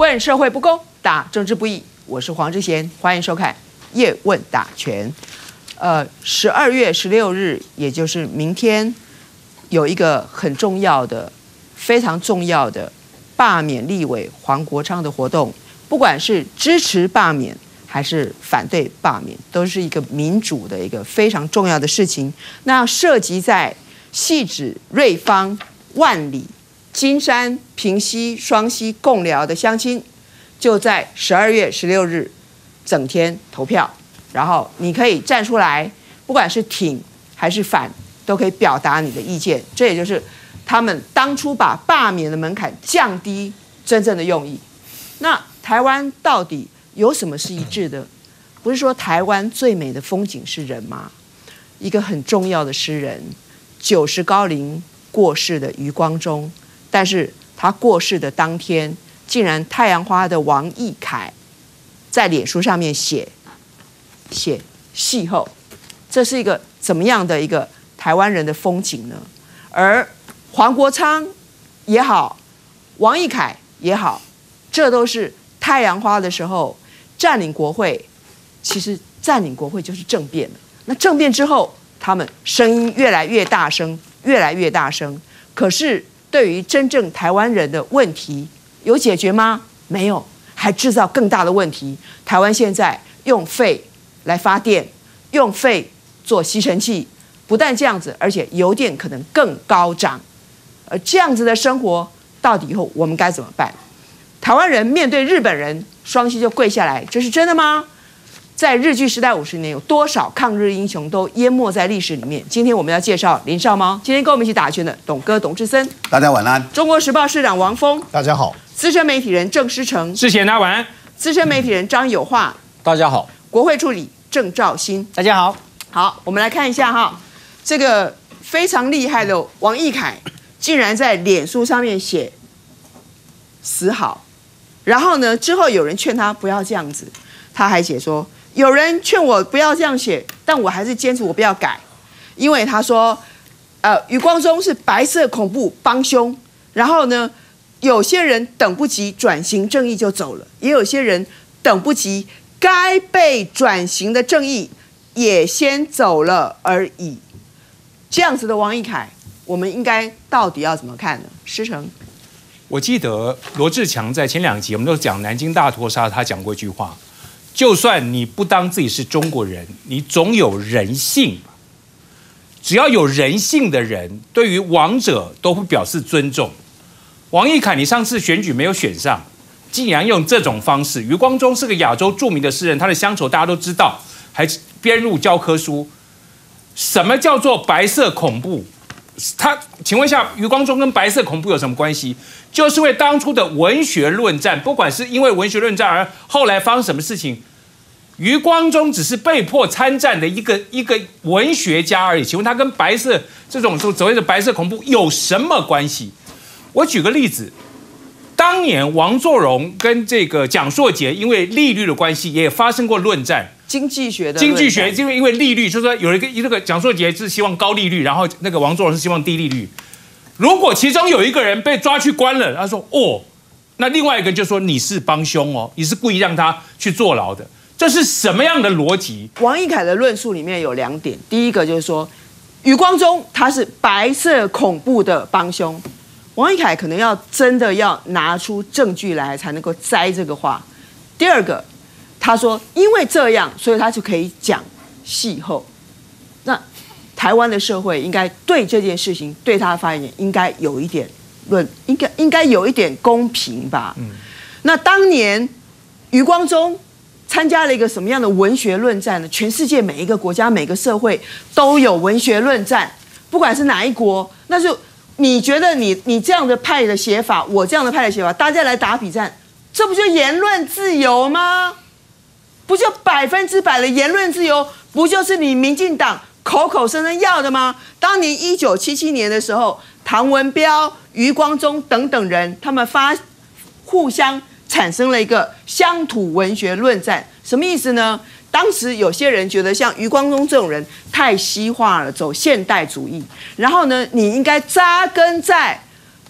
问社会不公，打政治不义。我是黄之贤，欢迎收看《叶问打拳》。12月16日，也就是明天，有一个很重要的、非常重要的罢免立委黄国昌的活动。不管是支持罢免还是反对罢免，都是一个民主的一个非常重要的事情。那涉及在汐止、瑞芳、万里、金山、平溪、双溪、贡寮的乡亲，就在12月16日整天投票，然后你可以站出来，不管是挺还是反，都可以表达你的意见。这也就是他们当初把罢免的门槛降低真正的用意。那台湾到底有什么是一致的？不是说台湾最美的风景是人吗？一个很重要的诗人，90高龄过世的余光中，但是他过世的当天，竟然太阳花的王义凯在脸书上面写戏后，这是一个怎么样的一个台湾人的风景呢？而黄国昌也好，王义凯也好，这都是太阳花的时候占领国会。其实占领国会就是政变了。那政变之后，他们声音越来越大声，越来越大声。可是对于真正台湾人的问题，有解决吗？没有，还制造更大的问题。台湾现在用废来发电，用废做吸尘器，不但这样子，而且油电可能更高涨。而这样子的生活，到底以后我们该怎么办？台湾人面对日本人，双膝就跪下来，这是真的吗？在日据时代50年，有多少抗日英雄都淹没在历史里面？今天我们要介绍林少猫，今天跟我们一起打拳的董哥董志森， 大家晚安。 中国时报社长王峰， 大家好。 资深媒体人郑诗成， 之前大家晚安。 资深媒体人张友化， 大家好。 国会助理郑兆新， 大家好。 好，我们来看一下哈，这个非常厉害的王义凯，竟然在脸书上面写死好，然后呢，之后有人劝他不要这样子，他还写说，有人劝我不要这样写，但我还是坚持我不要改，因为他说，余光中是白色恐怖帮凶，然后呢，有些人等不及转型正义就走了，也有些人等不及该被转型的正义也先走了而已。这样子的王义凯，我们应该到底要怎么看呢？诗成， 我记得罗志强在前2集我们都讲南京大屠杀，他讲过一句话。就算你不当自己是中国人，你总有人性。只要有人性的人，对于亡者都会表示尊重。王义凯，你上次选举没有选上，竟然用这种方式。余光中是个亚洲著名的诗人，他的乡愁大家都知道，还编入教科书。什么叫做白色恐怖？请问一下，余光中跟白色恐怖有什么关系？就是因为当初的文学论战，不管是因为文学论战而后来发生什么事情，余光中只是被迫参战的一个文学家而已。请问他跟白色这种所谓的白色恐怖有什么关系？我举个例子，当年王作荣跟这个蒋硕杰因为利率的关系也发生过论战。经济学因为利率，就是说有一个蒋硕杰是希望高利率，然后那个王作荣是希望低利率。如果其中有一个人被抓去关了，他说哦，那另外一个就说你是帮凶哦，你是故意让他去坐牢的，这是什么样的逻辑？ 王义凯的论述里面有2点，第一个就是说，余光中他是白色恐怖的帮凶，王义凯可能要真的要拿出证据来才能够摘这个话。第二个，他说因为这样，所以他就可以讲戏后。那台湾的社会应该对这件事情，对他的发言应该有一点应该有一点公平吧。那当年余光中参加了一个什么样的文学论战呢？全世界每一个国家、每个社会都有文学论战，不管是哪一国，那就你觉得你这样的派的写法，我这样的派的写法，大家来打比战，这不就言论自由吗？不就100%的言论自由？不就是你民进党口口声声要的吗？当年1977年的时候，唐文标、余光中等等人，他们互相产生了一个乡土文学论战，什么意思呢？当时有些人觉得像余光中这种人太西化了，走现代主义，然后呢，你应该扎根在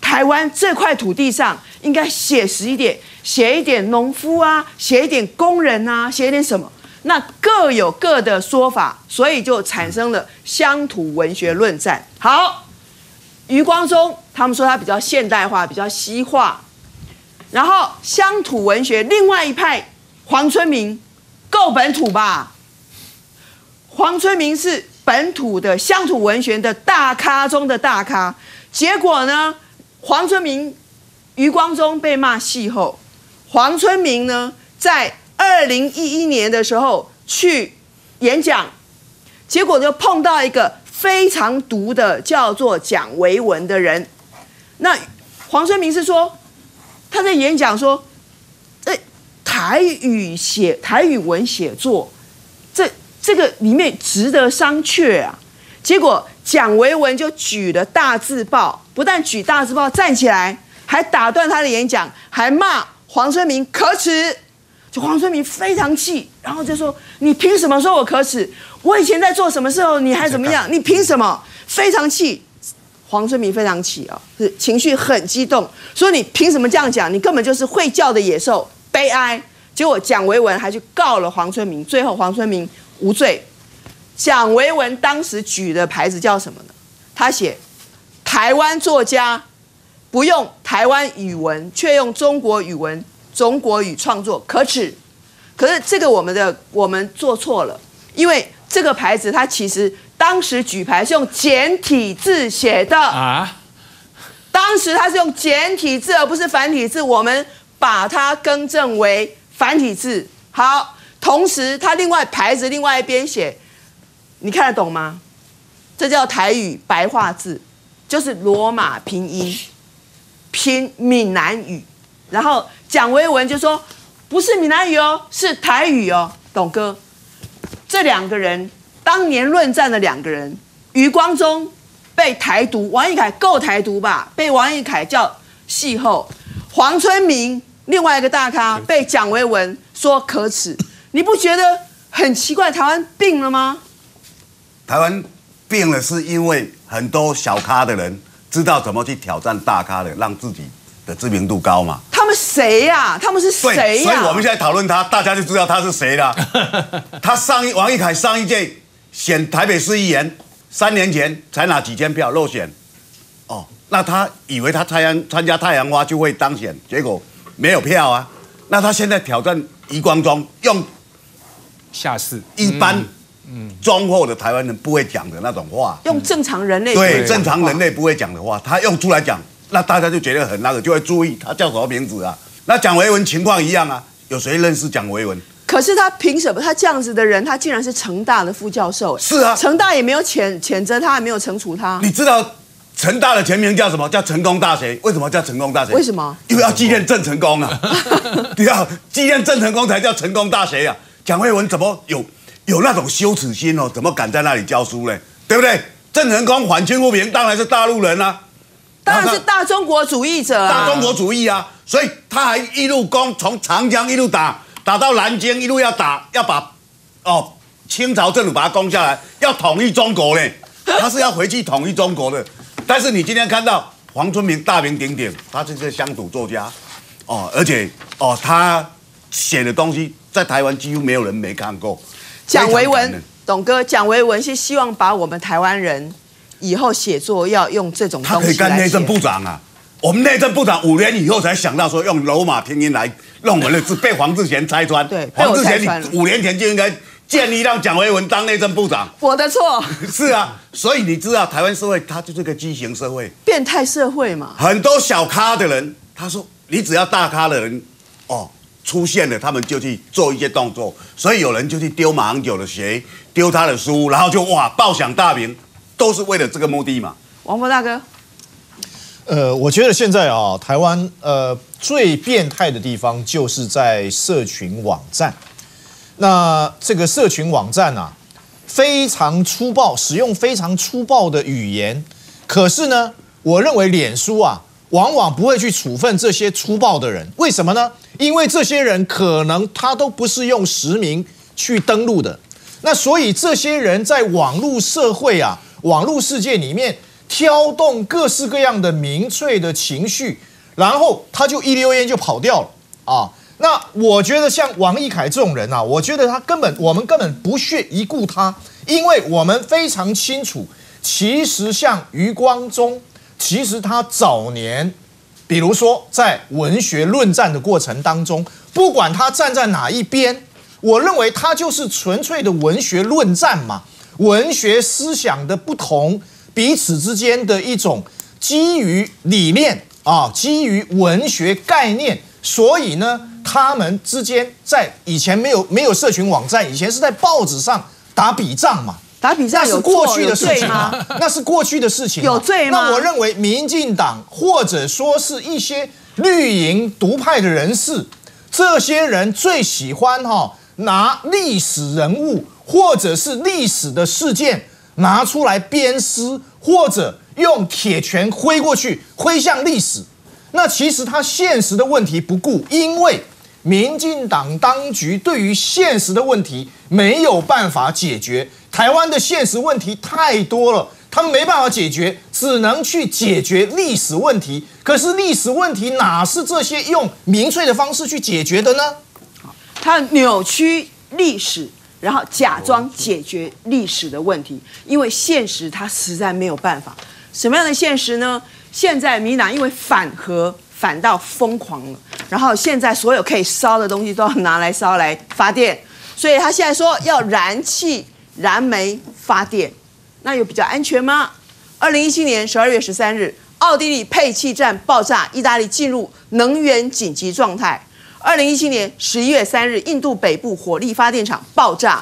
台湾这块土地上应该写实一点，写一点农夫啊，写一点工人啊，写一点什么？那各有各的说法，所以就产生了乡土文学论战。好，余光中他们说他比较现代化，比较西化，然后乡土文学另外一派黄春明够本土吧？黄春明是本土的乡土文学的大咖中的大咖，结果呢，黄春明、余光中被骂戏后，黄春明呢在2011年的时候去演讲，结果就碰到一个非常毒的叫做蒋维文的人。那黄春明是说他在演讲说，台语文写作，这个里面值得商榷啊。结果蒋维文就举了大字报，不但举大字报站起来，还打断他的演讲，还骂黄春明可耻。就黄春明非常气，然后就说：“你凭什么说我可耻？我以前在做什么时候你还怎么样？你凭什么？”非常气，黄春明非常气啊，是情绪很激动，说：“你凭什么这样讲？你根本就是会叫的野兽，悲哀。”结果蒋维文还去告了黄春明，最后黄春明无罪。蒋维文当时举的牌子叫什么呢？他写：“台湾作家不用台湾语文，却用中国语文。”中国语创作可耻，可是这个我们做错了，因为这个牌子它其实当时举牌是用简体字写的啊，当时它是用简体字而不是繁体字，我们把它更正为繁体字。好，同时它另外牌子另外一边写，你看得懂吗？这叫台语白话字，就是罗马拼音，拼闽南语。然后蒋维文就说：“不是闽南语哦，是台语哦。”董哥，这两个人当年论战的两个人，余光中被台独，王一凯够台独吧？被王一凯叫戏后，黄春明另外一个大咖被蒋维文说可耻，你不觉得很奇怪？台湾病了吗？ 台湾病了，是因为很多小咖的人知道怎么去挑战大咖的，让自己的知名度高嘛。 他们谁呀？他们是谁呀？ 所以我们现在讨论他，大家就知道他是谁了。他王一凯上一届选台北市议员，3年前才拿几千票落选，哦，那他以为他参加太阳花就会当选，结果没有票啊。那他现在挑战余光中，用下士一般忠厚的台湾人不会讲的那种话， 用正常人类对正常人类不会讲的话，他用出来讲。那大家就觉得很那个，就会注意他叫什么名字啊？那蒋维文情况一样啊，有谁认识蒋维文？ 可是他凭什么？他这样子的人，他竟然是成大的副教授。 是啊， 成大也没有谴责他，也没有惩处他。 你知道成大的全名叫什么？叫成功大学。为什么叫成功大学？ 为什么？ 因为要纪念郑成功啊！你要纪念郑成功才叫成功大学啊！蒋维文怎么有那种羞耻心哦？怎么敢在那里教书呢？对不对？郑成功反清复明，当然是大陆人啊。 当然是大中国主义者啊， 大中国主义啊，所以他还一路攻，从长江一路打到南京，一路要把清朝政府把它攻下来，要统一中国呢，他是要回去统一中国的。但是你今天看到黄春明大名鼎鼎，他是个乡土作家，而且他写的东西在台湾几乎没有人没看过。 蒋维文，董哥，蒋维文是希望把我们台湾人以后写作要用这种东西来写。 他可以干内政部长啊！我们内政部长5年以后才想到说用罗马拼音来弄我们的字，被黄志贤拆穿。 对， 黄志贤，你5年前就应该建议让蒋维文当内政部长。 我的错。 是啊，所以你知道台湾社会它就是个畸形社会， 变态社会嘛。 很多小咖的人，他说你只要大咖的人出现了，他们就去做一些动作，所以有人就去丢马英九的鞋，丢他的书，然后就报响大名。都是为了这个目的嘛？ 王博大哥， 我觉得现在台湾最变态的地方就是在社群网站。那这个社群网站啊，非常粗暴，使用非常粗暴的语言。可是呢，我认为脸书啊，往往不会去处分这些粗暴的人。为什么呢？因为这些人可能他都不是用实名去登录的。那所以这些人在网络社会啊。网络世界里面挑动各式各样的民粹的情绪，然后他就一溜烟就跑掉了啊。那我觉得像王义凯这种人啊，我觉得我们根本不屑一顾他，因为我们非常清楚，其实像余光中，其实他早年，比如说在文学论战的过程当中，不管他站在哪一边，我认为他就是纯粹的文学论战嘛，文学思想的不同，彼此之间的一种基于理念啊，基于文学概念，所以呢，他们之间在以前没有社群网站，以前是在报纸上打笔仗嘛。 打比赛那是过去的事情吗？那是过去的事情， 有罪吗？ 那我认为民进党或者说是一些绿营独派的人士，这些人最喜欢拿历史人物或者是历史的事件拿出来鞭尸，或者用铁拳挥过去，挥向历史。那其实他现实的问题不顾，因为民进党当局对于现实的问题没有办法解决。台湾的现实问题太多了，他们没办法解决，只能去解决历史问题。可是历史问题哪是这些用民粹的方式去解决的呢？ 他扭曲历史，然后假装解决历史的问题，因为现实他实在没有办法。什么样的现实呢？现在民进党因为反核反到疯狂了，然后现在所有可以烧的东西都要拿来烧来发电，所以他现在说要燃煤发电，那有比较安全吗？2017年12月13日，奥地利配气站爆炸，意大利进入能源紧急状态。2017年11月3日，印度北部火力发电厂爆炸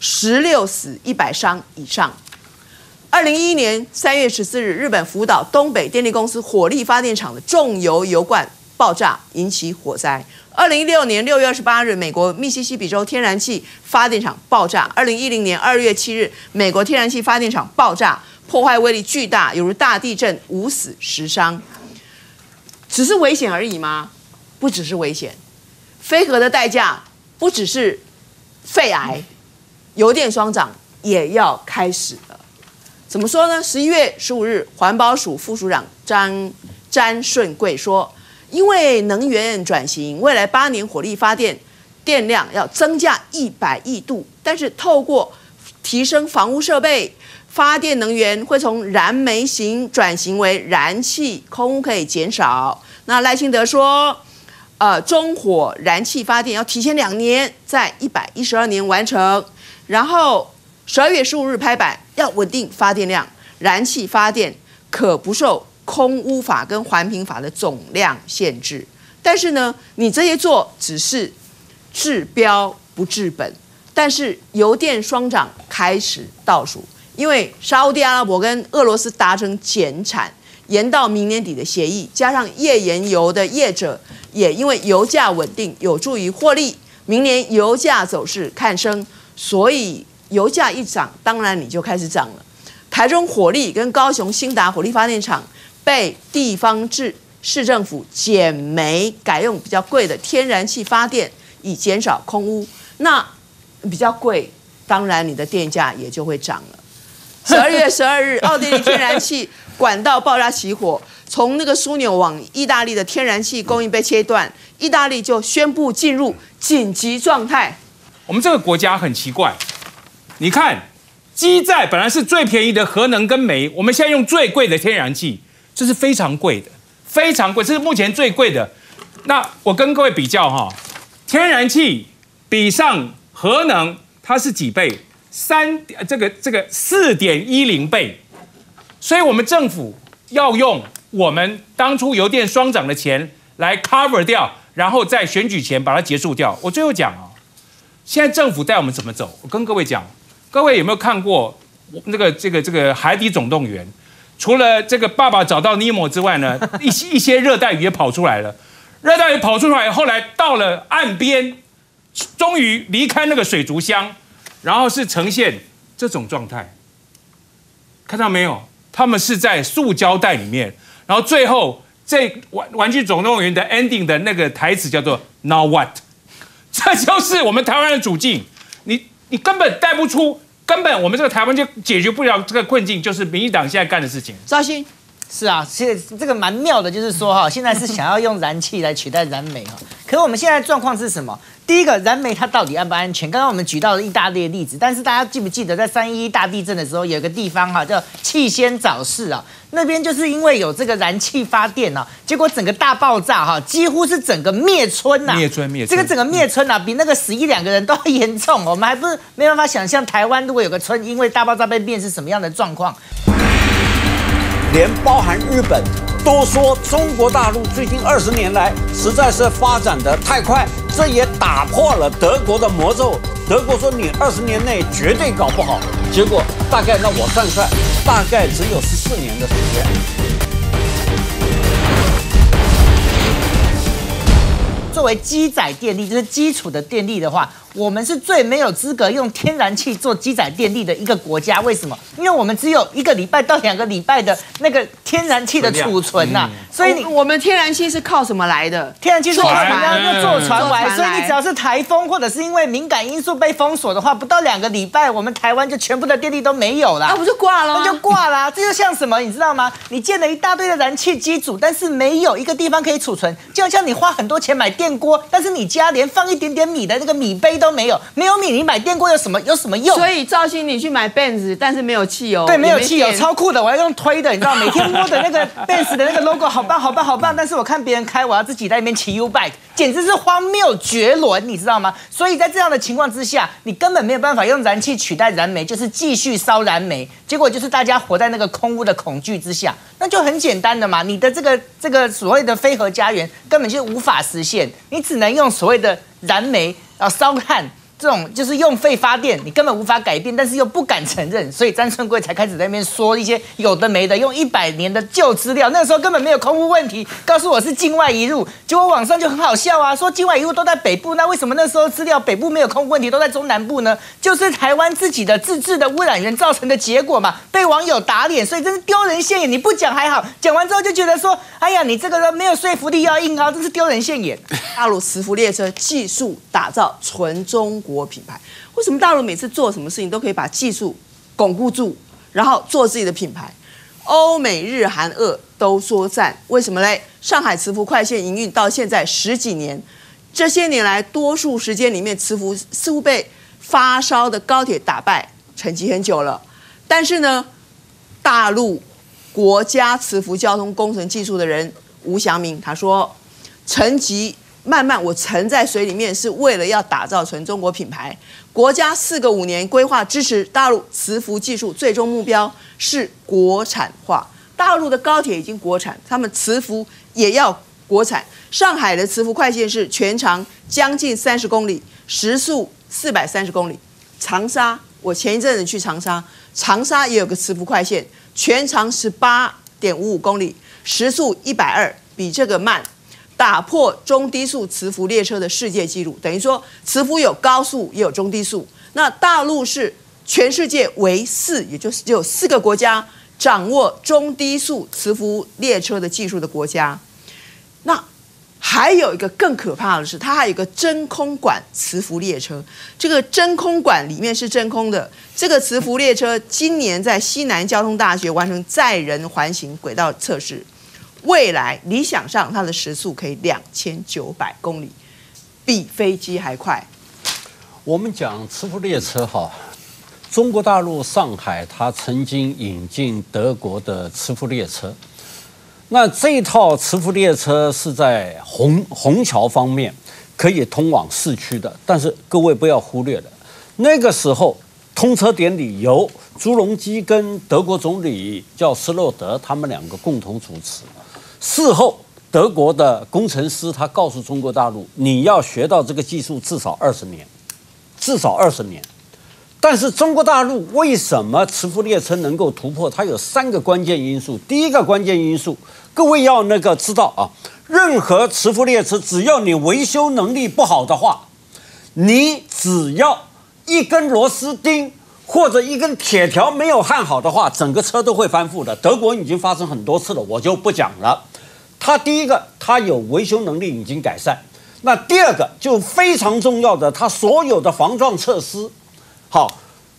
，16死100伤以上。2011年3月14日，日本福岛东北电力公司火力发电厂的重油油罐爆炸，引起火灾。2016年6月28日，美国密西西比州天然气发电厂爆炸。2010年2月7日，美国天然气发电厂爆炸，破坏威力巨大，犹如大地震，5死10伤。只是危险而已吗？不只是危险，非核的代价不只是肺癌，油电双涨也要开始了。怎么说呢？11月15日，环保署副署长詹顺贵说，因为能源转型，未来8年火力发电电量要增加100亿度，但是透过提升房屋设备，发电能源会从燃煤型转型为燃气，空污可以减少。那赖清德说，中火燃气发电要提前2年，在112年完成，然后12月15日拍板，要稳定发电量，燃气发电可不受空污法跟环评法的总量限制。但是呢，你这些做只是治标不治本。但是油电双涨开始倒数，因为沙特阿拉伯跟俄罗斯达成减产，延到明年底的协议，加上页岩油的业者也因为油价稳定有助于获利，明年油价走势看升，所以油价一涨，当然你就开始涨了。台中火力跟高雄兴达火力发电厂被地方市政府减煤，改用比较贵的天然气发电，以减少空污。那比较贵，当然你的电价也就会涨了。12月12日，奥地利天然气管道爆炸起火，从那个枢纽往意大利的天然气供应被切断，意大利就宣布进入紧急状态。 我们这个国家很奇怪，你看，基载本来是最便宜的核能跟煤，我们现在用最贵的天然气，这是非常贵的，非常贵，这是目前最贵的。那我跟各位比较哈，天然气比上核能，它是几倍？这个4.10倍。所以我们政府要用我们当初油电双涨的钱来 cover 掉，然后在选举前把它结束掉。我最后讲啊，现在政府带我们怎么走？我跟各位讲，各位有没有看过这个海底总动员？除了这个爸爸找到尼莫之外呢，一些热带鱼也跑出来了。热带鱼跑出来，后来到了岸边，终于离开那个水族箱，然后是呈现这种状态。看到没有？他们是在塑胶袋里面，然后最后这玩具总动员的 ending 的那个台词叫做 Now what？ 这就是我们台湾的处境。你根本带不出根本我们这个台湾就解决不了这个困境，就是民进党现在干的事情。 赵鑫， 是啊，其实这个蛮妙的，就是说哈，现在是想要用燃气来取代燃煤哈。可是我们现在状况是什么？第一个，燃煤它到底安不安全？刚刚我们举到了一大堆例子，但是大家记不记得在311大地震的时候，有一个地方哈叫气仙沼市啊，那边就是因为有这个燃气发电啊，结果整个大爆炸哈，几乎是整个灭村呐、啊， 灭村。 这个整个灭村啊，比那个死1-2个人都要严重。我们还不是没办法想象台湾如果有个村因为大爆炸被灭是什么样的状况。 连包含日本都说中国大陆最近20年来实在是发展的太快，这也打破了德国的魔咒。德国说你20年内绝对搞不好，结果大概我算算，大概只有14年的时间。 作为基载电力，就是基础的电力的话，我们是最没有资格用天然气做基载电力的一个国家。为什么？因为我们只有1个礼拜到2个礼拜的那个天然气的储存呐、所以我们天然气是靠什么来的？ 天然气是我们要坐船来， 坐船来所以你只要是台风或者是因为敏感因素被封锁的话，不到2个礼拜，我们台湾就全部的电力都没有了， 那不就挂了吗？ 那就挂了、这就像什么，你知道吗？你建了一大堆的燃气机组，但是没有一个地方可以储存，就像你花很多钱买电锅，但是你家连放一点点米的那个米杯都没有，没有米你买电锅有什么用？ 所以赵鑫，你去买 Benz， 但是没有汽油， 对，没有汽油，超酷的，我要用推的，你知道，每天摸的那个 Benz 的那个 logo， 好棒好棒好棒，但是我看别人开，我要自己在那边骑 U-Bike， 简直是荒谬绝伦，你知道吗？所以在这样的情况之下，你根本没有办法用燃气取代燃煤，就是继续烧燃煤，结果就是大家活在那个空污的恐惧之下，那就很简单的嘛，你的这个所谓的非核家园根本就无法实现，你只能用所谓的燃煤烧炭。这种就是用废发电，你根本无法改变，但是又不敢承认，所以詹顺贵才开始在那边说一些有的没的，用100年的旧资料，那个时候根本没有空污问题，告诉我是境外移入，结果网上就很好笑啊，说境外移入都在北部，那为什么那时候资料北部没有空污问题，都在中南部呢？就是台湾自己的自制的污染源造成的结果嘛，被网友打脸，所以真是丢人现眼。你不讲还好，讲完之后就觉得说，哎呀，你这个人没有说服力，要硬凹，真是丢人现眼。 大陆磁浮列车技术打造纯中国品牌，为什么大陆每次做什么事情都可以把技术巩固住，然后做自己的品牌？欧美日韩俄都说赞，为什么嘞？上海磁浮快线营运到现在10几年，这些年来多数时间里面，磁浮似乎被发烧的高铁打败，沉寂很久了。但是呢，大陆国家磁浮交通工程技术的人吴祥明他说，沉寂慢慢我沉在水里面，是为了要打造纯中国品牌。国家4个5年规划支持大陆磁浮技术，最终目标是国产化。大陆的高铁已经国产，他们磁浮也要国产。上海的磁浮快线是全长将近30公里，时速430公里。长沙，我前一阵子去长沙也有个磁浮快线，全长18.55公里，时速120，比这个慢。打破中低速磁浮列车的世界纪录，等于说磁浮有高速也有中低速。那大陆是全世界唯4，也就是只有4个国家掌握中低速磁浮列车的技术的国家。那还有一个更可怕的是，它还有一个真空管磁浮列车。这个真空管里面是真空的。这个磁浮列车今年在西南交通大学完成载人环形轨道测试。未来理想上，它的时速可以2900公里，比飞机还快。 我们讲磁浮列车哈，中国大陆上海它曾经引进德国的磁浮列车，那这一套磁浮列车是在虹桥方面可以通往市区的，但是各位不要忽略了，那个时候通车典礼由朱镕基跟德国总理叫施洛德他们2个共同主持。事后，德国的工程师他告诉中国大陆，你要学到这个技术至少20年，至少20年。但是中国大陆为什么磁浮列车能够突破？它有3个关键因素。第一个关键因素，各位要知道啊，任何磁浮列车只要你维修能力不好的话，你只要一根螺丝钉或者一根铁条没有焊好的话，整个车都会翻覆的。德国已经发生很多次了，我就不讲了。它第一个，它有维修能力已经改善。那第二个就非常重要的，它所有的防撞设施，好，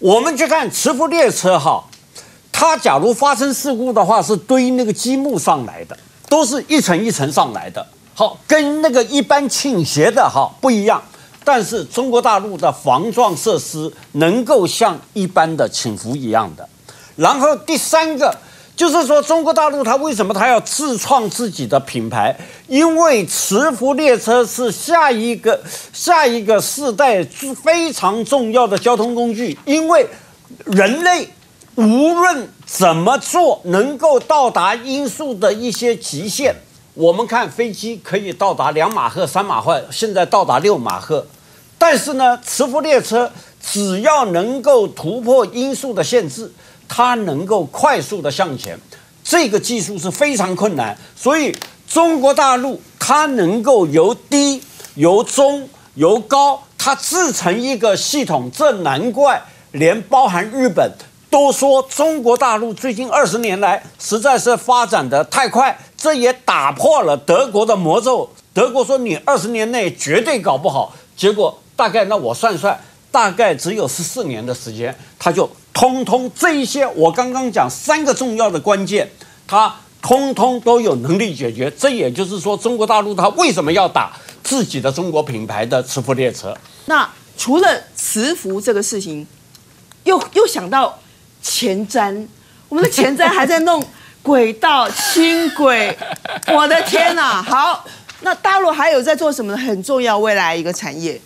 我们去看磁浮列车哈，它假如发生事故的话，是堆那个积木上来的，都是一层一层上来的。好，跟那个一般倾斜的哈不一样。但是中国大陆的防撞设施能够像一般的倾浮一样的。然后第三个就是说，中国大陆它为什么它要自创自己的品牌？因为磁浮列车是下一个世代非常重要的交通工具，因为人类无论怎么做，能够到达音速的一些极限。我们看飞机可以到达2马赫、3马赫，现在到达6马赫。但是呢，磁浮列车只要能够突破音速的限制，它能够快速的向前。这个技术是非常困难，所以中国大陆它能够由低、由中、由高，它制成一个系统，这难怪连包含日本都说中国大陆最近20年来实在是发展的太快，这也打破了德国的魔咒。德国说你20年内绝对搞不好，结果大概那我算算，大概只有14年的时间，它就通通这一些我刚刚讲3个重要的关键，它通通都有能力解决。这也就是说，中国大陆它为什么要打自己的中国品牌的磁浮列车？ 那除了磁浮这个事情，又想到前瞻，我们的前瞻还在弄轨道轻轨，我的天哪！好，那大陆还有在做什么很重要未来一个产业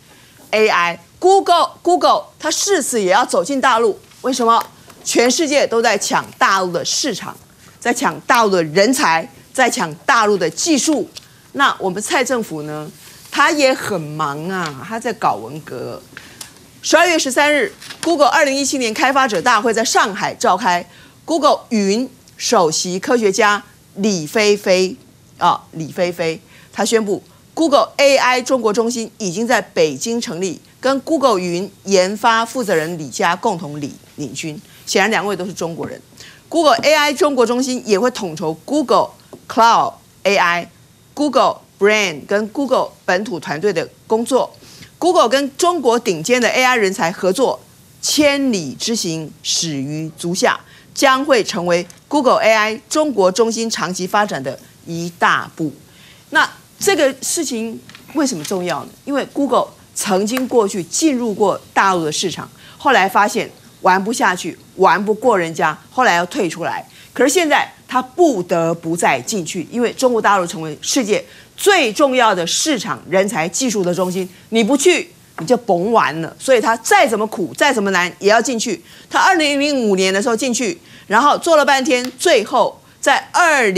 AI。Google 它誓死也要走进大陆，为什么？全世界都在抢大陆的市场，在抢大陆的人才，在抢大陆的技术。那我们蔡政府呢？他也很忙啊，他在搞文革。12月13日 ，Google 2017年开发者大会在上海召开。Google 云首席科学家李飞飞他宣布 ，Google AI 中国中心已经在北京成立，跟 Google 云研发负责人李佳共同领军。显然2位都是中国人。Google AI 中国中心也会统筹 Google Cloud AI、Google Brain 跟 Google 本土团队的工作。Google 跟中国顶尖的 AI 人才合作，千里之行始于足下，将会成为 Google AI 中国中心长期发展的一大步。那这个事情为什么重要呢？因为 Google 曾经过去进入过大陆的市场，后来发现玩不下去，玩不过人家，后来要退出来。可是现在他不得不再进去，因为中国大陆成为世界最重要的市场、人才、技术的中心，你不去你就甭玩了。所以他再怎么苦、再怎么难也要进去。他2005年的时候进去，然后做了半天，最后在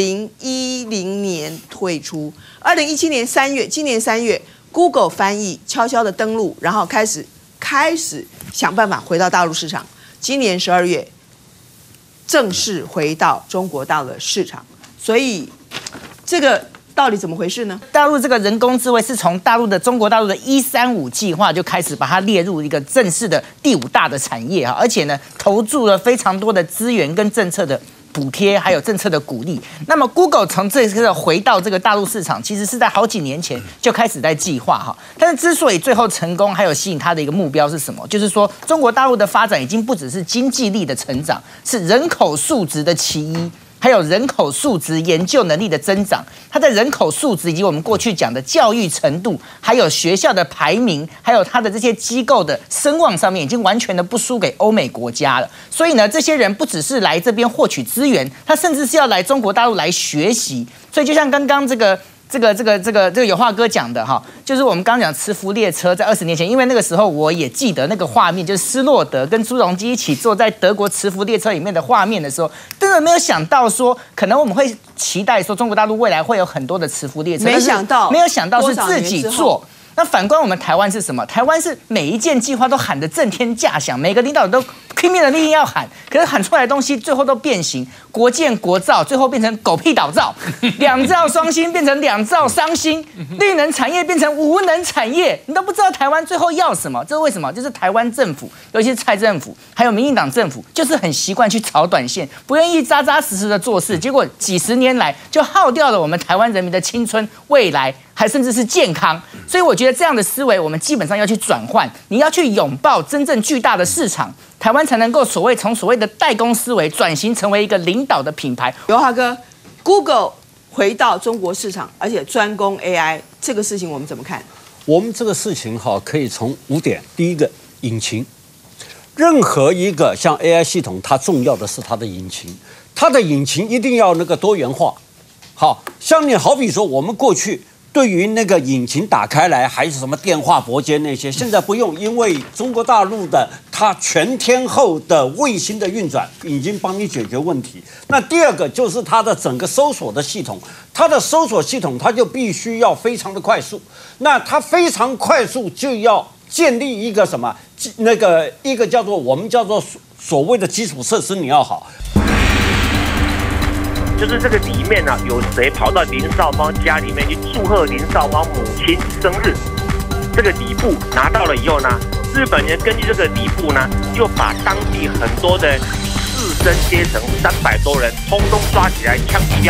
2010年退出。2017年3月，今年3月 ，Google 翻译悄悄的登陆，然后开始想办法回到大陆市场。今年12月。正式回到中国大陆的市场，所以这个到底怎么回事呢？ 大陆这个人工智慧是从中国大陆的135计划就开始把它列入一个正式的第5大的产业哈，而且呢投注了非常多的资源跟政策的补贴，还有政策的鼓励。那么 Google 从这个回到这个大陆市场，其实是在好几年前就开始在计划哈。但是之所以最后成功，还有吸引它的一个目标是什么？就是说中国大陆的发展已经不只是经济力的成长，是人口素质的其一。还有人口素质研究能力的增长，它在人口素质以及我们过去讲的教育程度，还有学校的排名，还有它的这些机构的声望上面，已经完全的不输给欧美国家了。所以呢，这些人不只是来这边获取资源，他甚至是要来中国大陆来学习。所以就像刚刚这个有话哥讲的哈，就是我们刚刚讲磁浮列车在20年前，因为那个时候我也记得那个画面，就是施洛德跟朱镕基一起坐在德国磁浮列车里面的画面的时候，真的没有想到说，可能我们会期待说中国大陆未来会有很多的磁浮列车， 没有想到是自己做。那反观我们台湾是什么？台湾是每一件计划都喊得震天价响，每个领导人都拼命的力要喊，可是喊出来的东西最后都变形，国建国造最后变成狗屁倒造，2兆双星变成2兆伤心，绿能产业变成无能产业，你都不知道台湾最后要什么。这是为什么？就是台湾政府，尤其是蔡政府，还有民进党政府，就是很习惯去炒短线，不愿意扎扎实实的做事，结果几10年来就耗掉了我们台湾人民的青春、未来，还甚至是健康。所以我觉得这样的思维，我们基本上要去转换，你要去拥抱真正巨大的市场。 台湾才能够从所谓的代工思维转型成为一个领导的品牌。 刘华哥 ，Google 回到中国市场，而且专攻 AI 这个事情，我们怎么看？ 我们这个事情可以从5点。第一个，引擎。任何一个像 AI 系统，它重要的是它的引擎，它的引擎一定要那个多元化。好像好比说，我们过去对于那个引擎打开来还是什么电话拨接那些，现在不用，因为中国大陆的它全天候的卫星的运转已经帮你解决问题。那第二个就是它的整个搜索的系统，它的搜索系统它就必须要非常的快速，那它非常快速就要建立一个什么一个我们叫做所谓的基础设施你要好。 就是这个里面呢，有谁跑到林少芳家里面去祝贺林少芳母亲生日？这个礼簿拿到了以后呢，日本人根据这个礼簿呢，就把当地很多的士绅阶层300多人，通通抓起来枪毙掉。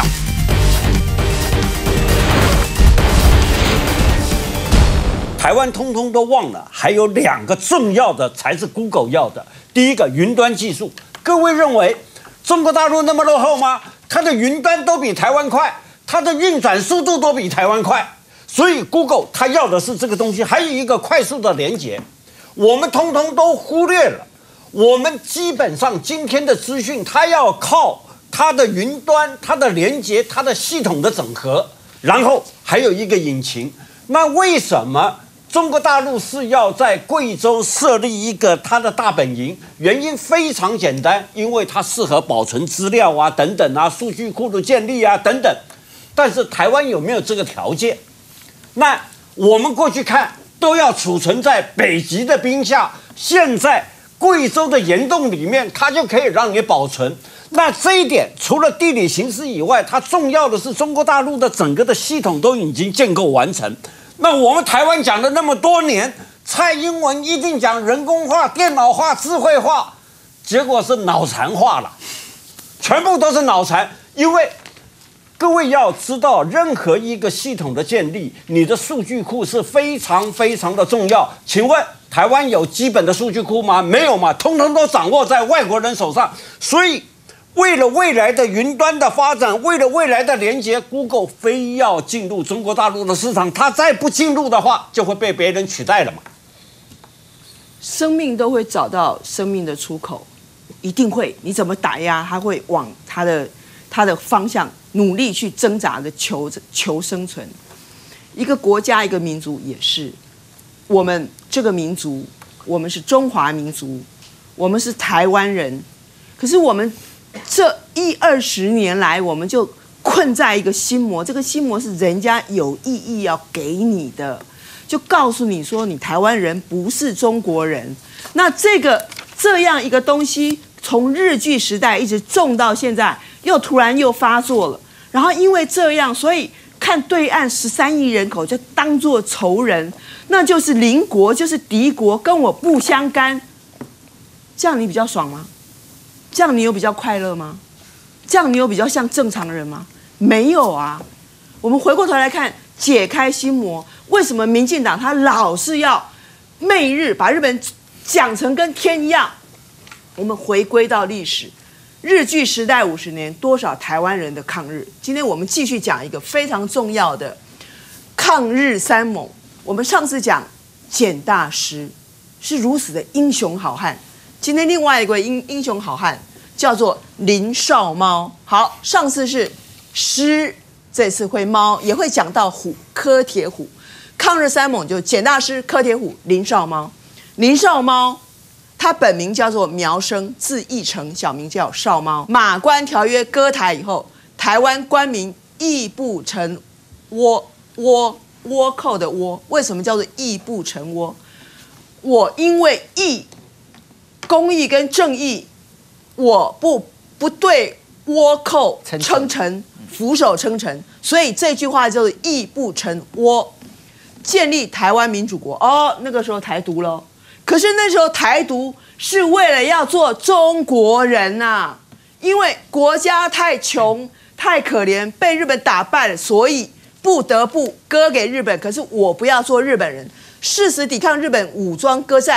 台湾通通都忘了，还有2个重要的才是 Google 要的。第一个，云端技术。各位认为中国大陆那么落后吗？它的云端都比台湾快，它的运转速度都比台湾快，所以 Google 它要的是这个东西，还有一个快速的连接，我们通通都忽略了。我们基本上今天的资讯，它要靠它的云端、它的连接、它的系统的整合，然后还有一个引擎。那为什么中国大陆是要在贵州设立一个它的大本营？原因非常简单，因为它适合保存资料啊，等等啊，数据库的建立啊，等等。但是台湾有没有这个条件？那我们过去看都要储存在北极的冰下，现在贵州的岩洞里面，它就可以让你保存。那这一点除了地理形势以外，它重要的是中国大陆的整个的系统都已经建构完成。那我们台湾讲了那么多年，蔡英文一定讲人工化、电脑化、智慧化，结果是脑残化了，全部都是脑残。因为各位要知道，任何一个系统的建立，你的数据库是非常非常的重要。请问台湾有基本的数据库吗？没有嘛，通通都掌握在外国人手上。所以为了未来的云端的发展，为了未来的连接 ，Google 非要进入中国大陆的市场，它再不进入的话，就会被别人取代了嘛。 生命都会找到生命的出口，一定会。你怎么打压，它会往它的方向努力去挣扎的求生存。一个国家，一个民族也是。我们这个民族，我们是中华民族，我们是台湾人，可是我们这20年来，我们就困在一个心魔，这个心魔是人家有意义要给你的，就告诉你说你台湾人不是中国人。那这样一个东西，从日据时代一直种到现在，突然发作了。然后因为这样，所以看对岸13亿人口就当作仇人，那就是邻国，就是敌国，跟我不相干。这样你比较爽吗？这样你有比较快乐吗？这样你有比较像正常人吗？没有啊。我们回过头来看，解开心魔，为什么民进党他老是要媚日，把日本讲成跟天一样？我们回归到历史，日据时代50年，多少台湾人的抗日？今天我们继续讲一个非常重要的抗日三猛。我们上次讲简大师是如此的英雄好汉，今天另外一个英雄好汉叫做林少猫。好，上次是狮，这次会猫，也会讲到虎，柯铁虎。抗日三猛就简大师、柯铁虎、林少猫。林少猫他本名叫做苗生，字义成，小名叫少猫。马关条约割台以后，台湾官民义不成倭寇的倭，为什么叫做义不成倭？我因为义、公义跟正义，我不对倭寇称臣，俯首称臣，所以这句话叫做义不成倭，建立台湾民主国。哦，那个时候台独了，可是那时候台独是为了要做中国人啊，因为国家太穷太可怜，被日本打败了，所以不得不割给日本。可是我不要做日本人，誓死抵抗日本武装歌战，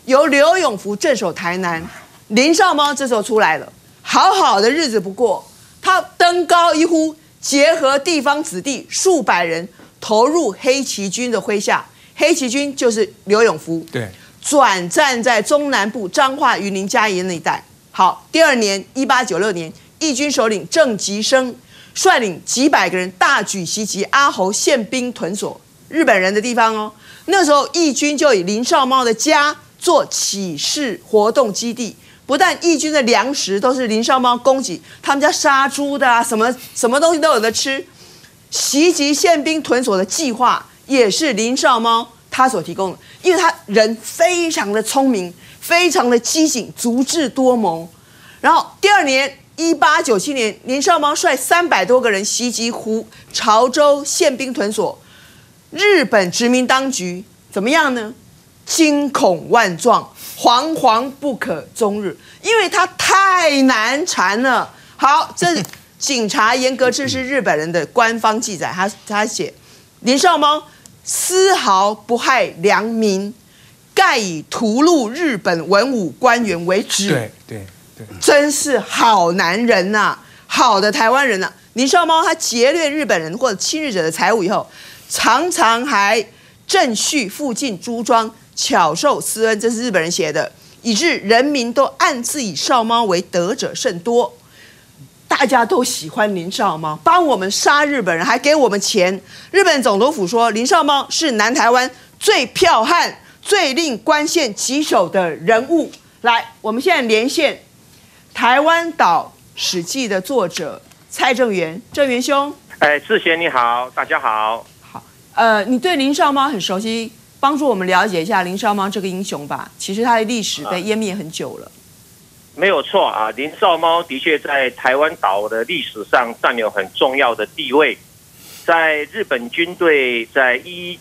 由刘永福镇守台南，林少猫这时候出来了，好好的日子不过，他登高一呼，结合地方子弟数百人投入黑旗军的麾下，黑旗军就是刘永福， 对， 转战在中南部彰化、云林、嘉义那一带。好，第二年1896年，义军首领郑吉生率领几百个人大举袭击阿侯宪兵屯所，日本人的地方哦。那时候义军就以林少猫的家做起事活动基地，不但义军的粮食都是林少猫供给，他们家杀猪的啊，什么东西都有得吃。袭击宪兵屯所的计划也是林少猫他所提供的，因为他人非常的聪明，非常的机警，足智多谋。然后第二年1897年，林少猫率300多个人袭击潮州宪兵屯所，日本殖民当局怎么样呢？惊恐万状，惶惶不可终日，因为他太难缠了。好，这是警察严格制是日本人的官方记载，他写林少猫丝毫不害良民，盖以屠戮日本文武官员为旨。 对， 真是好男人呐、好的台湾人呐、林少猫他劫掠日本人或者侵日者的财物以后，常常还赠恤附近诸庄，巧受私恩，这是日本人写的，以致人民都暗自以少猫为得者甚多。大家都喜欢林少猫，帮我们杀日本人，还给我们钱。日本总督府说，林少猫是南台湾最剽悍、最令官县棘手的人物。来，我们现在连线台湾岛史记的作者蔡正元，正元兄。 志贤你好，大家好。 好，你对林少猫很熟悉，帮助我们了解一下林少猫这个英雄吧。其实他的历史被湮灭很久了。 没有错啊，林少猫的确在台湾岛的历史上占有很重要的地位。在日本军队在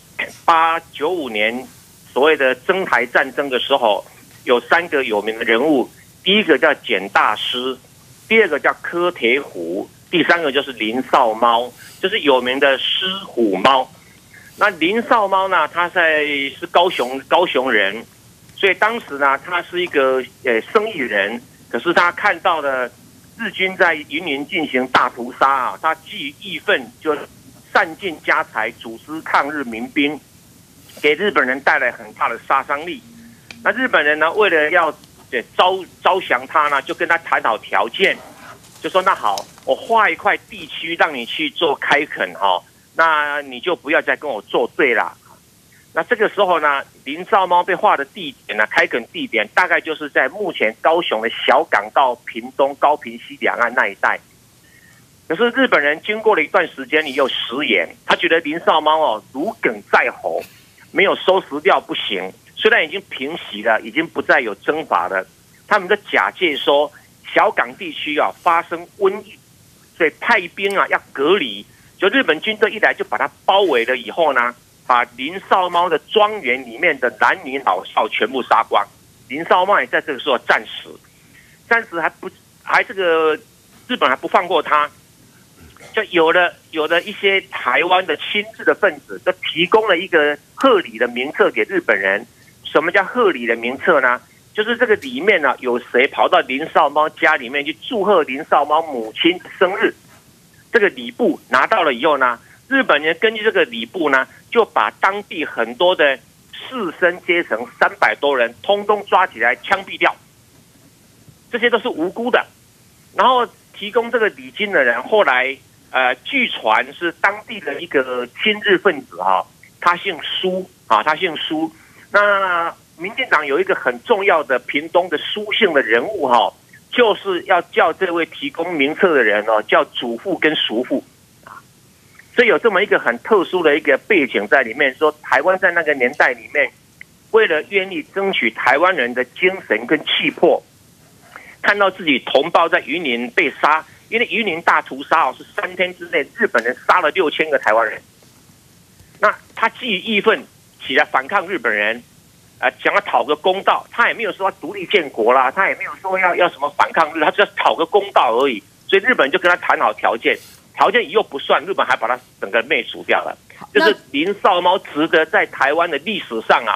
1895年所谓的征台战争的时候，有3个有名的人物，第一个叫简大师，第二个叫柯铁虎，第3个就是林少猫，就是有名的狮虎猫。那林少猫呢，他是高雄人。所以当时呢，他是一个生意人，可是他看到了日军在云林进行大屠杀啊，他基于义愤，就散尽家财组织抗日民兵，给日本人带来很大的杀伤力。那日本人呢，为了要招降他呢，就跟他谈好条件，就说那好，我划一块地区让你去做开垦哈，那你就不要再跟我作对啦。那这个时候呢，林少猫被划的地点呢，开垦地点大概就是在目前高雄的小港到屏东高屏溪两岸那一带。可是日本人经过了一段时间，也有食言，他觉得林少猫如鲠在喉，没有收拾掉不行。虽然已经平息了，已经不再有征伐了，他们就假借说小港地区发生瘟疫，所以派兵要隔离。就日本军队一来就把它包围了以后呢，把林少猫的庄园里面的男女老少全部杀光，林少猫也在这个时候战死这个日本还不放过他，就有了一些台湾的亲日的分子，就提供了一个贺礼的名册给日本人。什么叫贺礼的名册呢？就是这个里面呢，有谁跑到林少猫家里面去祝贺林少猫母亲生日，这个礼簿拿到了以后呢，日本人根据这个礼簿呢，就把当地很多的士绅阶层300多人通通抓起来枪毙掉，这些都是无辜的。然后提供这个礼金的人，后来据传是当地的一个亲日分子他姓苏。那民进党有一个很重要的屏东的苏姓的人物就是要叫这位提供名册的人叫祖父跟叔父。所以有这么一个很特殊的一个背景在里面，说台湾在那个年代里面，为了愿意争取台湾人的精神跟气魄，看到自己同胞在云林被杀，因为云林大屠杀是3天之内日本人杀了6000个台湾人，那他基于义愤起来反抗日本人，想要讨个公道，他也没有说要独立建国啦，他也没有说要什么反抗日，他只要讨个公道而已。所以日本人就跟他谈好条件，条件又不算，日本还把他整个灭除掉了。就是林少猫值得在台湾的历史上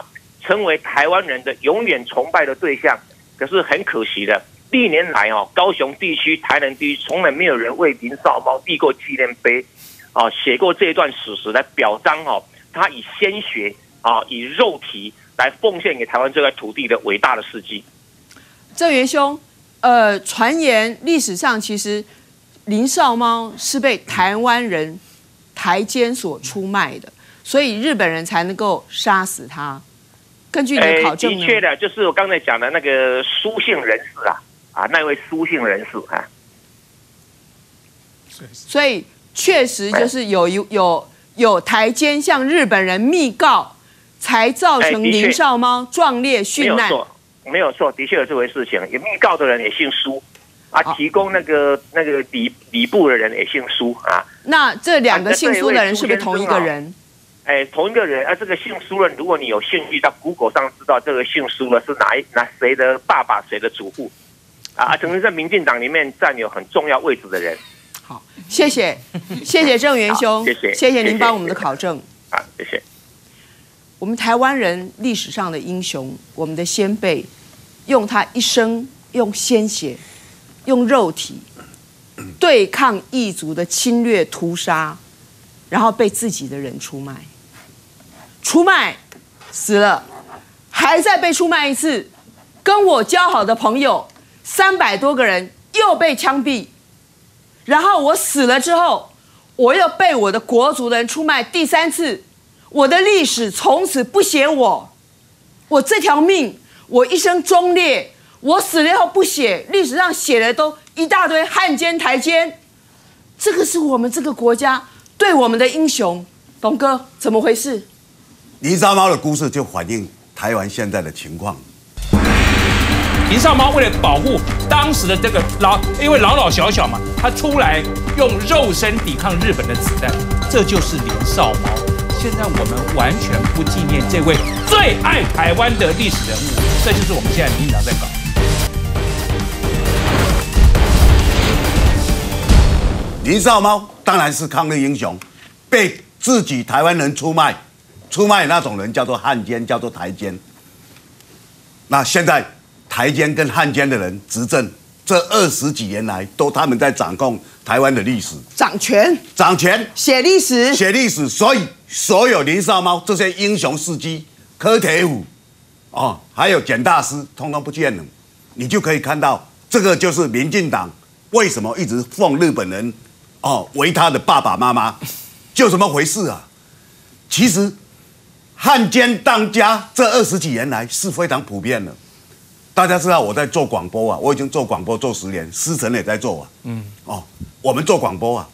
成为台湾人的永远崇拜的对象。可是很可惜的，历年来高雄地区、台南地区从来没有人为林少猫立过纪念碑，写过这一段史实来表彰他以鲜血以肉体来奉献给台湾这块土地的伟大的事迹。 郑元兄，传言历史上其实林少猫是被台湾人台奸所出卖的，所以日本人才能够杀死他。根据你的考证呢？ 的确的，就是我刚才讲的那个苏姓人士那位苏姓人士所以确实就是有台奸向日本人密告，才造成林少猫壮烈殉难。 没有错，的确有这回事情。有密告的人也姓苏提供那个礼部的人也姓苏那这两个姓苏的人是不是同一个人？ 同一个人这个姓苏的，如果你有兴趣到 Google 上知道这个姓苏的是哪谁的爸爸，谁的祖父曾经在民进党里面占有很重要位置的人。 好，谢谢郑元兄，谢谢您帮我们的考证。 谢谢。 我们台湾人历史上的英雄，我们的先辈，用他一生用鲜血、用肉体对抗异族的侵略屠杀，然后被自己的人出卖，死了，还再被出卖一次。跟我交好的朋友300多个人又被枪毙，然后我死了之后，我又被我的国族的人出卖第3次。我的历史从此不写我这条命，我一生忠烈，我死了以后不写，历史上写的都一大堆汉奸台奸，这个是我们这个国家对我们的英雄。董哥，怎么回事？ 林少猫的故事就反映台湾现在的情况。 林少猫为了保护当时的这个因为老小嘛，他出来用肉身抵抗日本的子弹，这就是林少猫。现在我们完全不纪念这位最爱台湾的历史人物，这就是我们现在民进党在搞。 林少猫当然是抗日英雄，被自己台湾人出卖那种人叫做汉奸，叫做台奸。那现在台奸跟汉奸的人执政，这20几年来都他们在掌控台湾的历史， 掌权，写历史， 所以所有林少猫这些英雄事迹，柯铁虎还有简大师，通通不见了。你就可以看到，这个就是民进党为什么一直奉日本人为他的爸爸妈妈，就怎么回事啊？其实汉奸当家这20几年来是非常普遍的。大家知道我在做广播我已经做广播做10年，思成也在做我们做广播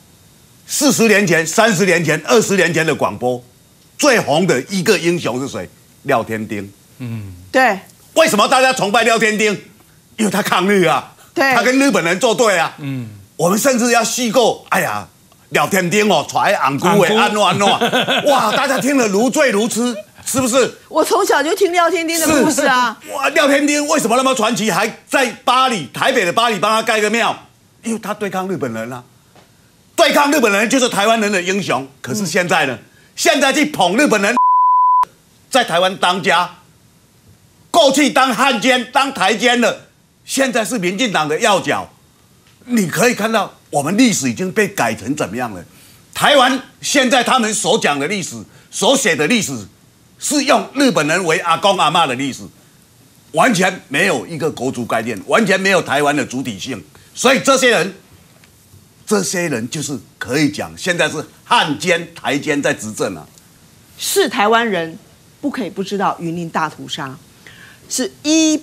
40年前、30年前、20年前的广播，最红的一个英雄是谁？廖天丁。 对。 为什么大家崇拜廖天丁？因为他抗日对， 他跟日本人作对我们甚至要细过，廖天丁揣昂姑安哇，大家听了如醉如痴。是不是？ 我从小就听廖天丁的故事哇，廖天丁为什么那么传奇？还在台北的巴黎帮他盖个庙，因为他对抗日本人对抗日本人就是台湾人的英雄。可是现在呢？现在去捧日本人，在台湾当家，过去当汉奸、当台奸了，现在是民进党的要角。你可以看到，我们历史已经被改成怎么样了？台湾现在他们所讲的历史、所写的历史。是用日本人为阿公阿嬷的历史，完全没有一个国族概念，完全没有台湾的主体性。所以这些人就是可以讲，现在是汉奸、台奸在执政是台湾人不可以不知道云林大屠杀，是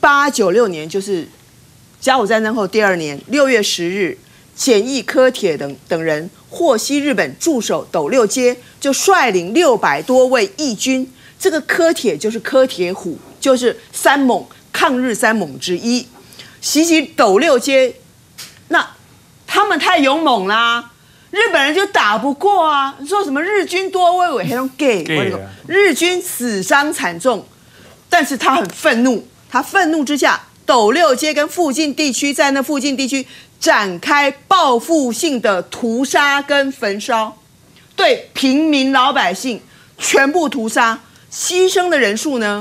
1896年，就是甲午战争后第2年6月10日，简易、柯铁等人获悉日本驻守斗六街，就率领600多位义军。这个柯铁就是柯铁虎，就是抗日三猛之一，袭击斗六街。那他们太勇猛啦，日本人就打不过说什么日军多威武，还用 gay， 日军死伤惨重，但是他很愤怒，他愤怒之下，斗六街跟在那附近地区展开报复性的屠杀跟焚烧，对平民老百姓全部屠杀。牺牲的人数呢，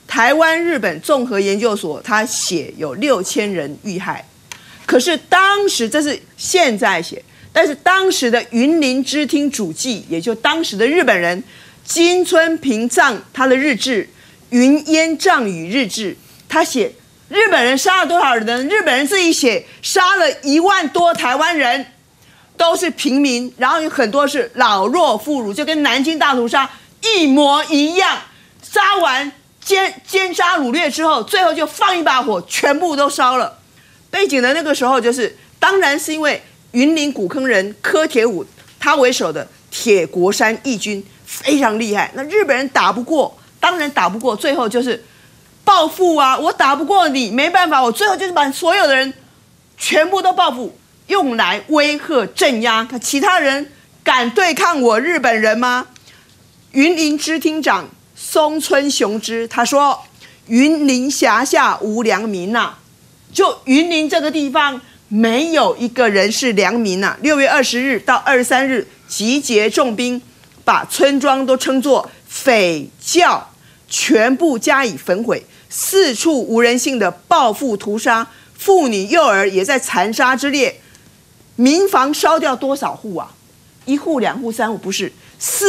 台湾日本综合研究所他写有6000人遇害，可是当时这是现在写，但是当时的云林支厅主计，也就当时的日本人金村平藏他的日志云烟藏语日志，他写日本人杀了多少人呢？日本人自己写杀了1万多台湾人，都是平民，然后有很多是老弱妇孺，就跟南京大屠杀一模一样。杀完奸杀掳掠之后，最后就放一把火，全部都烧了。背景的那个时候，就是当然是因为云林古坑人柯铁武他为首的铁国山义军非常厉害，那日本人打不过，当然打不过，最后就是报复啊！我打不过你，没办法，我最后就是把所有的人全部都报复，用来威吓镇压。其他人敢对抗我日本人吗？云林支厅长松村雄之他说：“云林辖下无良民呐、就云林这个地方没有一个人是良民呐、6月20日到23日集结重兵，把村庄都称作匪教，全部加以焚毁。”四处无人性的报复屠杀，妇女幼儿也在残杀之列。民房烧掉多少户啊？1户、2户、3户不是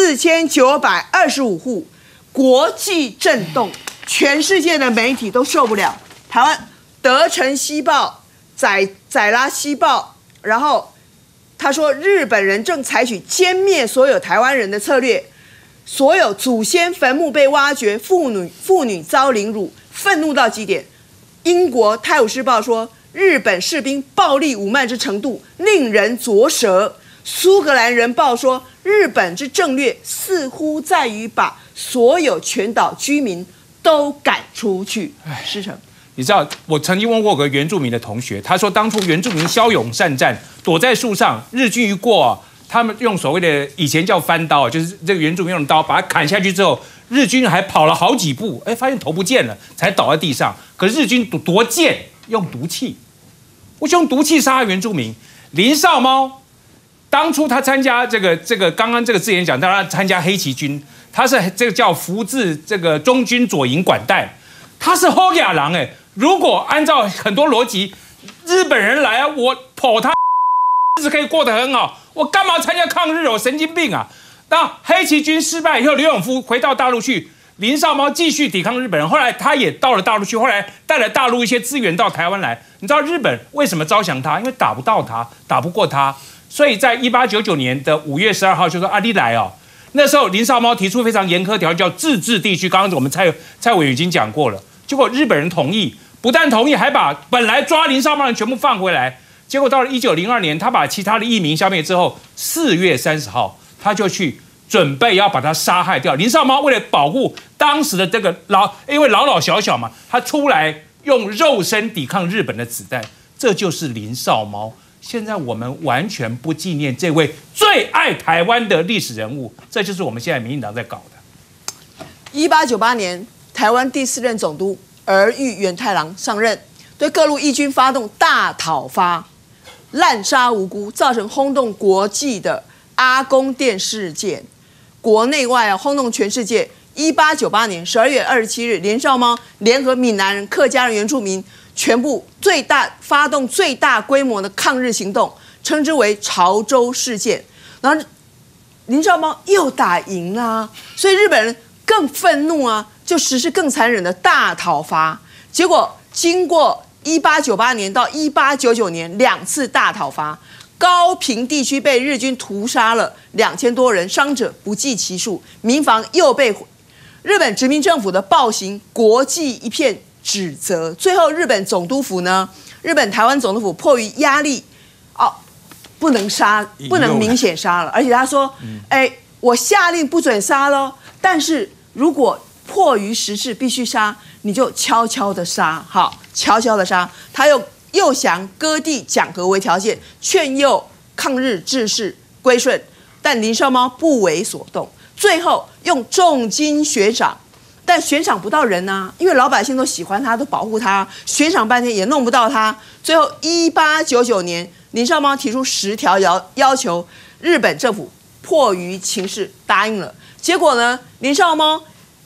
，4925户。国际震动，全世界的媒体都受不了。台湾德城西报、载拉西报，然后他说日本人正采取歼灭所有台湾人的策略，所有祖先坟墓被挖掘，妇女遭凌辱。愤怒到极点。英国《泰晤士报》说，日本士兵暴力武慢之程度令人作舌。苏格兰人报说，日本之政略似乎在于把所有全岛居民都赶出去。师承， 你知道，我曾经问过个原住民的同学，他说当初原住民骁勇善战，躲在树上，日军一过，他们用所谓的以前叫翻刀，就是这个原住民用刀把它砍下去之后，日军还跑了好几步，发现头不见了，才倒在地上。可是日军多贱，用毒气，我用毒气杀原住民。林少猫当初他参加这个刚刚这个字眼讲，他参加黑旗军，他是这个叫福字这个中军左营管带，他是后亚郎如果按照很多逻辑，日本人来啊，我跑他日子可以过得很好，我干嘛参加抗日？我神经病啊！那黑旗军失败以后，刘永福回到大陆去，林少猫继续抵抗日本人。后来他也到了大陆去，后来带了大陆一些资源到台湾来。你知道日本为什么招降他？因为打不到他，打不过他，所以在1899年的5月12号就说你来哦。那时候林少猫提出非常严苛条件，叫自治地区。刚刚我们蔡委员已经讲过了。结果日本人同意，不但同意，还把本来抓林少猫的人全部放回来。结果到了1902年，他把其他的义民消灭之后，4月30号。他就去准备要把他杀害掉。林少猫为了保护当时的这个因为老小嘛，他出来用肉身抵抗日本的子弹，这就是林少猫。现在我们完全不纪念这位最爱台湾的历史人物，这就是我们现在民进党在搞的。 1898年，台湾第4任总督儿玉源太郎上任，对各路义军发动大讨伐，滥杀无辜，造成轰动国际的阿公店事件，国内外轰动全世界。1898年12月27日，林少猫联合闽南人、客家人、原住民，全部发动最大规模的抗日行动，称之为潮州事件。然后林少猫又打赢啦，所以日本人更愤怒啊，就实施更残忍的大讨伐。结果经过1898年到1899年2次大讨伐，高屏地区被日军屠杀了2000多人，伤者不计其数，民房又被日本殖民政府的暴行，国际一片指责。最后，日本台湾总督府迫于压力，不能杀，不能明显杀了，而且他说，我下令不准杀咯，但是如果迫于时事必须杀，你就悄悄的杀，好，悄悄的杀。他又降割地讲和为条件，劝诱抗日志士归顺，但林少猫不为所动。最后用重金悬赏，但悬赏不到人啊，因为老百姓都喜欢他，都保护他，悬赏半天也弄不到他。最后1899年，林少猫提出10条要求，日本政府迫于情势答应了。结果呢，林少猫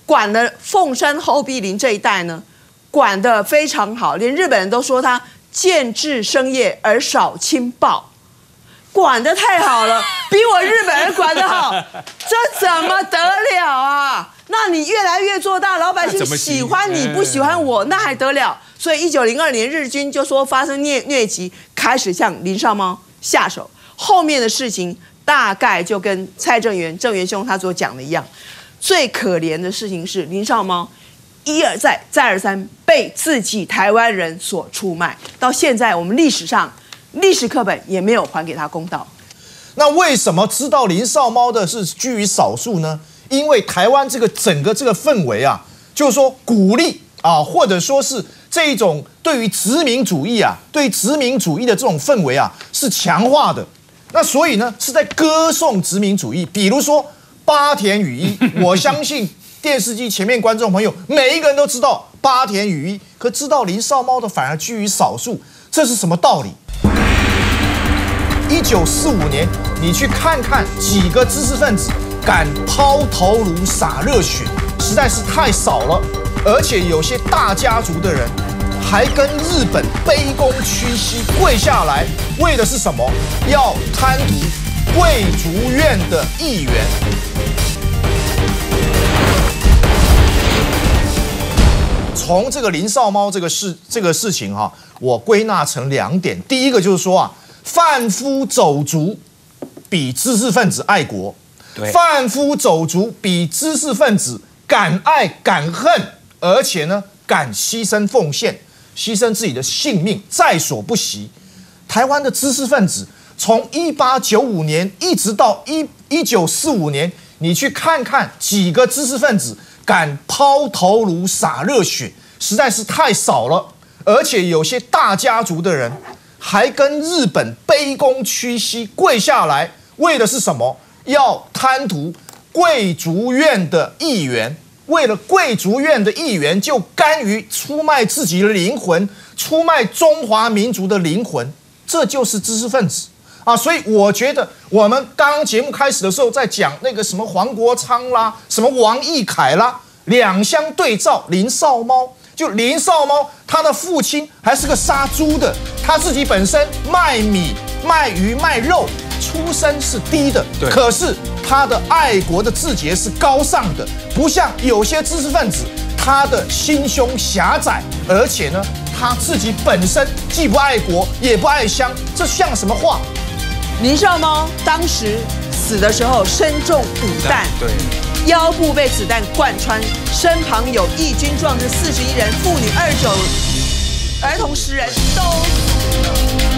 管的凤山后壁林这一带呢，管得非常好，连日本人都说他建制生业而少侵暴，管得太好了，比我日本人管得好，这怎么得了啊？那你越来越做大，老百姓喜欢你不喜欢我，那还得了？所以1902年日军就说发生疟疾，开始向林少猫下手，后面的事情大概就跟蔡正元兄他所讲的一样。最可怜的事情是林少猫一而再再而三被自己台湾人所出卖，到现在我们历史课本也没有还给他公道。 那为什么知道林少猫的是居于少数呢？因为台湾整个氛围啊，就是说鼓励啊，或者说是这一种对于殖民主义啊，对殖民主义的这种氛围啊是强化的。那所以呢是在歌颂殖民主义，比如说八田雨衣，我相信电视机前面观众朋友每一个人都知道八田雨衣，可知道林少猫的反而居于少数，这是什么道理？1945年，你去看看几个知识分子敢抛头颅洒热血，实在是太少了。而且有些大家族的人还跟日本卑躬屈膝跪下来，为的是什么？要贪图贵族院的议员。从这个林少猫这个事情哈，我归纳成2点。第一个就是说啊，贩夫走卒比知识分子爱国，贩夫走卒比知识分子敢爱敢恨，而且呢敢牺牲奉献，牺牲自己的性命在所不惜。台湾的知识分子从1895年一直到1945年，你去看看几个知识分子敢抛头颅洒热血，实在是太少了。而且有些大家族的人还跟日本卑躬屈膝跪下来，为的是什么？要贪图贵族院的议员，为了贵族院的议员就甘于出卖自己的灵魂，出卖中华民族的灵魂，这就是知识分子啊！所以我觉得我们刚刚节目开始的时候在讲那个什么黄国昌啦，什么王义凯啦，两相对照，林少猫。就林少猫，他的父亲还是个杀猪的，他自己本身卖米、卖鱼、卖肉，出身是低的，可是他的爱国的志节是高尚的，不像有些知识分子，他的心胸狭窄，而且呢，他自己本身既不爱国也不爱乡，这像什么话？ 林少猫当时死的时候身中5弹，对。腰部被子弹贯穿，身旁有义军壮志41人，妇女29，儿童10人都死了。